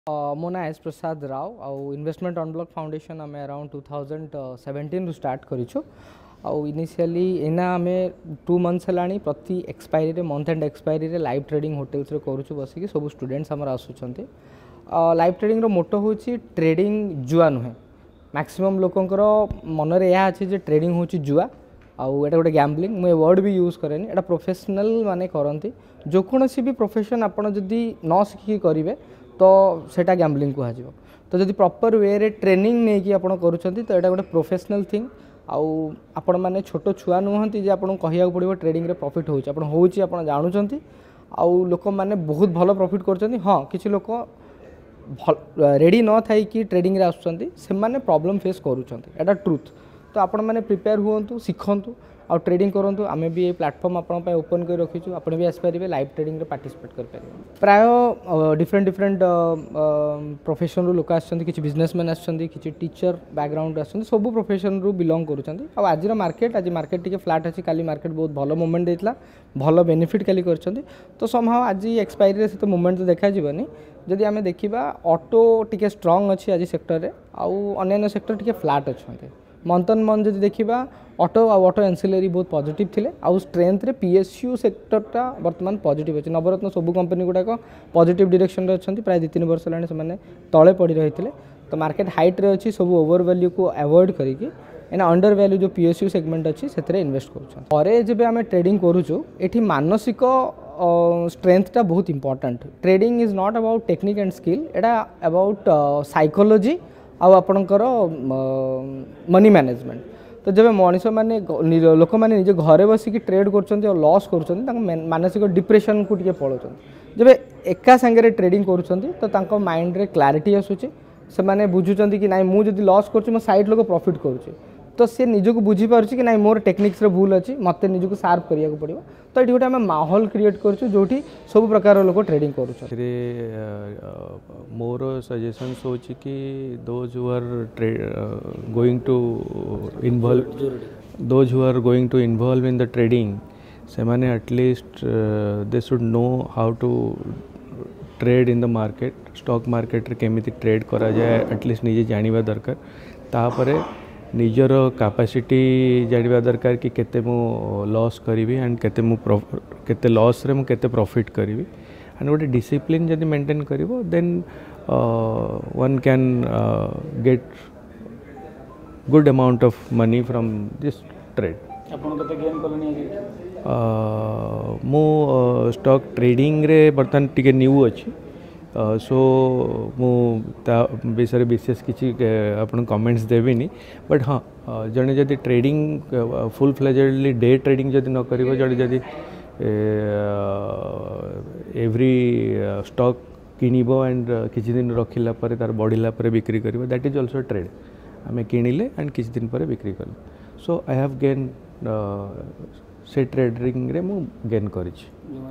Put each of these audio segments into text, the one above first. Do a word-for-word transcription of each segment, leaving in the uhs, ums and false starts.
Uh, मो ना S Prasad Rao आउ इन्वेस्टमेंट अनब्लॉक फाउंडेशन आम अराउंड टू थाउजेंड सेवेन्टीन रु स्टार्ट करूँ आउ इनिशियली एना आम टू मंथ्स है प्रति expiry month and expiry live trading होटेल्स करूँ बसिक सब स्टूडेंट्स आमर आसुँच लाइव ट्रेडिंग मोटो हूँ ट्रेडिंग जुआ नुहे मैक्सिमम लोकंर मनरे यह अच्छे जे ट्रेडिंग हूँ जुआ आउ एटा गोटे गैम्बलिंग मुझे वर्ड भी यूज करेनि एटा प्रोफेशनल माने करती जो कौन भी प्रोफेशन आपड़ जदि न शिखिकी करेंगे तो सेटा गैम्बलिंग कह तो जदि प्रॉपर वे रे ट्रेनिंग नहीं कि आपण करूछंती तो एटा गोटे प्रोफेशनल थिंग आउ आपण माने छोट छुआ नुहंती जे आपण कहिया पड़ो ट्रेडिंग रे प्रॉफिट होउछ आपण होउछ आपण जानुछंती आउ लोक माने बहुत भलो प्रॉफिट करछंती हां किछि लोक रेडी न थाई कि ट्रेडिंग रे आसुछंती से माने प्रॉब्लम फेस करूछंती एटा ट्रुथ तो आपण मैंने प्रिपेयर हुंतु शिखंतु आ ट्रेडिंग करूँ आम भी ये प्लाटफर्म आपंपाई ओपन कर रखीचु आप भी आसपारे लाइव ट्रेडिंग रे पार्टिसिपेट करें प्राय डिफरेंट डिफरेंट प्रोफेशन रू लोक आसछंती किछि बिजनेसमैन आसछंती किछि टीचर बैकग्राउंड आसछंती सब प्रोफेशन रू बिलोंग करूछंती आ आज मार्केट आज मार्केट टिके फ्लैट अछि काली मार्केट बहुत भलो मूवमेंट देइतला भलो बेनिफिट काली करछंती तो समहाउ आज एक्सपायरी रे से मूवमेंट तो देखा जीवनी जदि आमे देखिबा ऑटो टिके स्ट्रांग अछि आज सेक्टर रे आउ अन्य सेक्टर टिके फ्लैट अछंती मंथन मंथ जब देखा ऑटो आ ऑटो एनसिलरी बहुत पॉजिटिव थिले आउ स्ट्रेंथ रे पीएसयू सेक्टरटा वर्तमान पॉजिटिव अछि नवरत्न सब कंपनी गुडाक पॉजिटिव डायरेक्शन रे अछंती प्राय दो तीन वर्ष लाने से माने तळे पड़ी रहिथिले तो मार्केट हाइट रे अछि सब ओवर वैल्यू को अवॉइड करिकि एना अंडर वैल्यू जो पीएसयू सेगमेंट अछि सेतरे इन्वेस्ट करूछन परे जेबे आमे ट्रेडिंग करूछु एठी मानसिक स्ट्रेंथटा बहुत important trading is not about technique and skill एटा अबाउट साइकोलॉजी आउ आपणकर मनी मैनेजमेंट तो जब मनीष मैंने लोक मैंने निजे घरे बसिक ट्रेड कर लॉस कर मानसिक डिप्रेशन को टे पलाउं जब एका सांगे ट्रेडिंग कर माइंड रे क्लारिटी आसूँ से मैंने बुझुंट कि ना मुझे लॉस कर साइड लोक प्रॉफिट करुँचे तो सी निजक बुझीपार कि ना मोर टेक्निक्स भूल अच्छी मत निजक सार्प करा पड़ो तो ये गोटे आम माहौल क्रिएट करूँ जो सब प्रकार लोग ट्रेडिंग कर मोर सजेशन हो कि those who are going to involve those who are going to involve in the trading से माने at least they should know how to trade in the market stock market रे केमिति ट्रेड करा जाए एटलीस्ट निजे जानिबा दरकार तापरे निजर कैपेसिटी जानिबा दरकार कि केते मु लॉस करिवि एंड केते मु केते लॉस रे मु केते प्रॉफिट करिवि एंड गोटे डिसिप्लिन जदि मेंटेन करिवो then one can get good amount of money from this trade आपण कते गेन करनी मु स्टॉक ट्रेडिंग रे बर्तन टिके न्यू अछि सो मु विषय विशेष किसी आपन कमेंट्स देविनी बट हाँ जड़े जदि trading full fledgedly day trading जदि न करिवो जड़े जदि एवरी स्टॉक किनिबो एंड किछि दिन रखिला परे तार बढ़िला परे बिक्री करिवो दैट इज आल्सो ट्रेड आमे किनिले एंड किछि दिन परे बिक्री कले सो आई हैव गेन से ट्रेडिंग रे मु गेन करिछि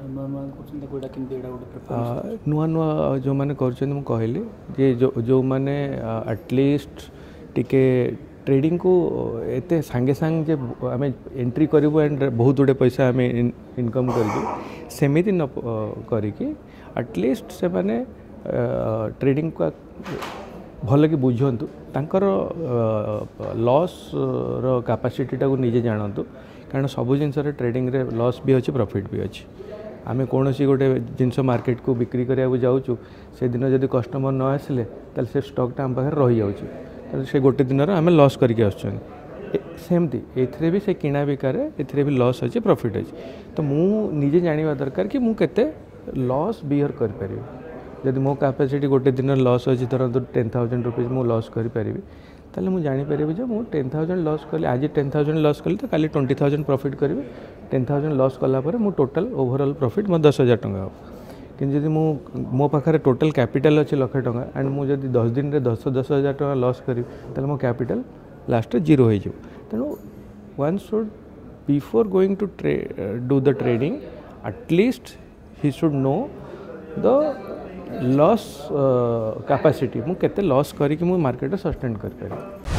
नुआ नुआ जो माने करछन मु कहले जे जो जो माने एटलीस्ट टिके ट्रेडिंग को एते संगे संग जे आमे एंट्री करिवो एंड बहुत गुडे पैसा आमे इनकम करिवो सेमिति न करिकि एटलीस्ट से माने ट्रेडिंग को भल कि बुझंतु तांकर लॉस रो कैपेसिटी टा को निजे जानंतु कारण सबू जिनस ट्रेडिंग रे लॉस भी अच्छे प्रॉफिट भी अच्छे आमे कौन सी गोटे जिनस मार्केट को बिक्री करिया जाऊँ से दिन जदि कस्टमर न आसिले ताल से स्टॉकटा आम पाखे रही जाऊँ से गोटे दिन आम लॉस करके आसमती एथरे भी से किଣା बिकारे एथरे भी लॉस अच्छे प्रॉफिट अच्छे तो मु निजे जानिबा दरकार कि मु केते लॉस बियर कर पारिबी जदि मो कैपेसिटी गोटे दिन लॉस अच्छी तरह तो टेन थाउजेंड रुपीज मु लॉस कर पारिबी ताले मु जानि पारिबी जे मु टेन थाउजेंड लॉस कले आज टेन थाउजेंड लॉस कले तो काली ट्वेंटी थाउजेंड प्रॉफिट करी टेन थाउजेंड लॉस कला परे मु टोटल ओवरऑल प्रॉफिट मो दस हजार टंका हो कि जदि मु मो पाखरे टोटल कैपिटल अच्छे लक्ष टंका एंड मु जदि दस दिन रे दस दस हजार टंका लॉस करी ताले मो कैपिटल लास्ट जीरो हो जाउ तेणु one should before going to do the trading at least he should know the loss capacity मु केते लॉस करी कि मु मार्केट सस्टेन कर पारे।